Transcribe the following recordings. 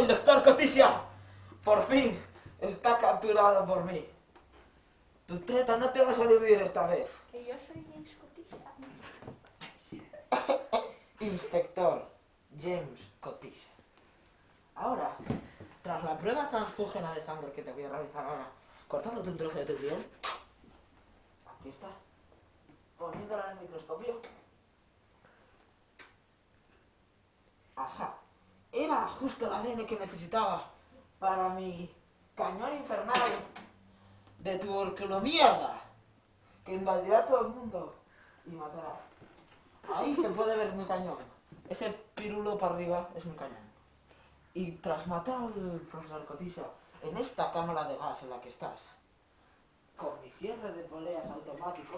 el doctor Coticia! ¡Por fin! Está capturado por mí. Tu teta no te va a salir bien esta vez. Que yo soy James Coticia. Inspector James Coticia. Ahora, tras la prueba transfúgena de sangre que te voy a realizar ahora, cortándote un trozo de tu piel, aquí está, poniéndola en el microscopio. Ajá, era justo el ADN que necesitaba para mi cañón infernal de tuberculomierda que invadirá todo el mundo y matará. Ahí se puede ver mi cañón. Ese pirulo para arriba es mi cañón. Y tras matar al profesor Coticia en esta cámara de gas en la que estás, con mi cierre de poleas automático,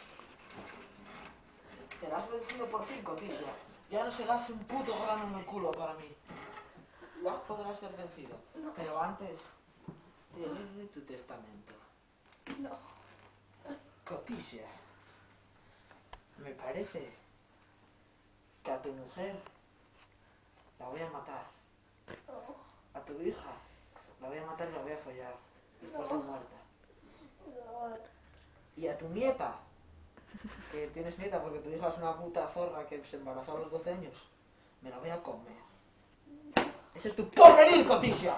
serás vencido por fin, Coticia. Ya no serás un puto grano en el culo para mí. Ya podrás ser vencido. No. Pero antes, te leeré tu testamento. No. Coticia, me parece que a tu mujer la voy a matar. No. A tu hija la voy a matar y la voy a follar. Después de No. muerta. No. Y a tu nieta, que tienes nieta porque tu hija es una puta zorra que se embarazó a los 12 años, me la voy a comer. ¡Ese es tu porvenir, Coticia!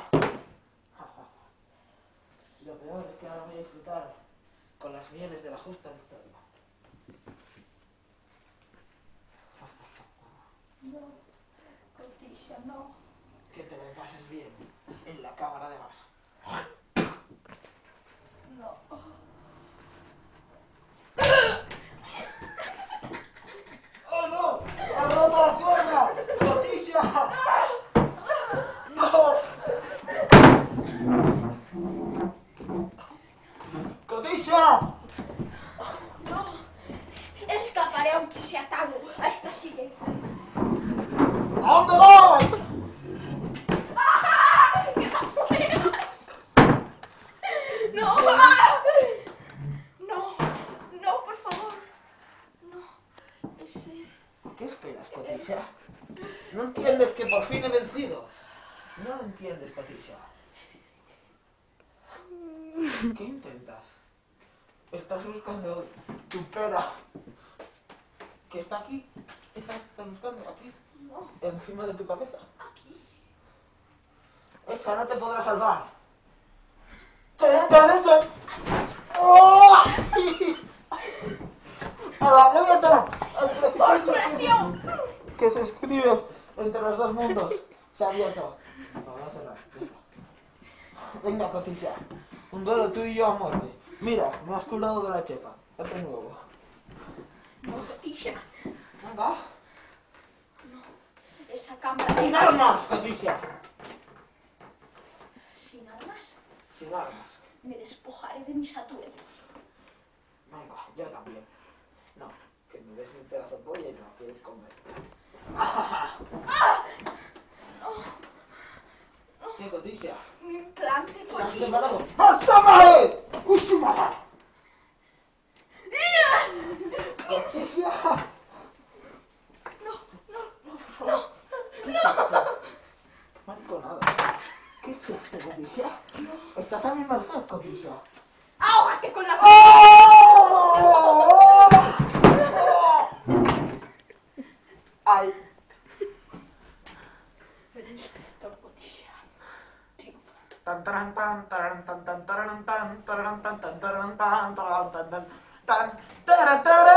Y lo peor es que ahora voy a disfrutar con las mieles de la justa victoria. No. Coticia, no. Que te lo pases bien en la cámara de gas. No. ¡Oh no! ¡Ha roto la cuerda! ¡Coticia! ¡No! ¡Coticia! No. Escaparé aunque sea atado a esta silla infernal. ¿A dónde vas? ¡Ay! ¡No! No, no, por favor. No. Ese... ¿Qué esperas, Coticia? ¿No entiendes que por fin he vencido? No lo entiendes, Coticia. ¿Qué intentas? Estás buscando tu pera. ¿Que está aquí? ¿Esa que estás buscando? ¿Aquí? No. ¿Encima de tu cabeza? Aquí. Esa no te podrá salvar. ¡Oh! A la mierda. Que se escribe entre los dos mundos. Se ha abierto. Lo voy a cerrar. Venga, Coticia. Un duelo tú y yo a muerte. Mira, me has curado de la chepa. Date nuevo. No, Coticia. Venga. No. Esa cámara de ¡Sin gas. armas, Coticia! ¿Sin armas? Sin armas. Me despojaré de mis atuendos. Venga, yo también. No, que me des un pedazo de polla y no quieres comer. ¡Ah! No. ¿Qué, Coticia? Mi implante por ¿Estás aquí. preparado? ¡Hasta ¡Ushima! ¡Coticia! No, no, No, por favor. ¿Qué es esto? ¡Qué mariconada! ¿Qué es esto, Coticia? Estás a mi merced, Coticia. ¡Ahógate con la... ¡Oh! ¡Ay! El inspector Coticia triunfa. Tan taran tan taran tan tan taran tan taran tan tan taran tan taran tan tan tan taran taran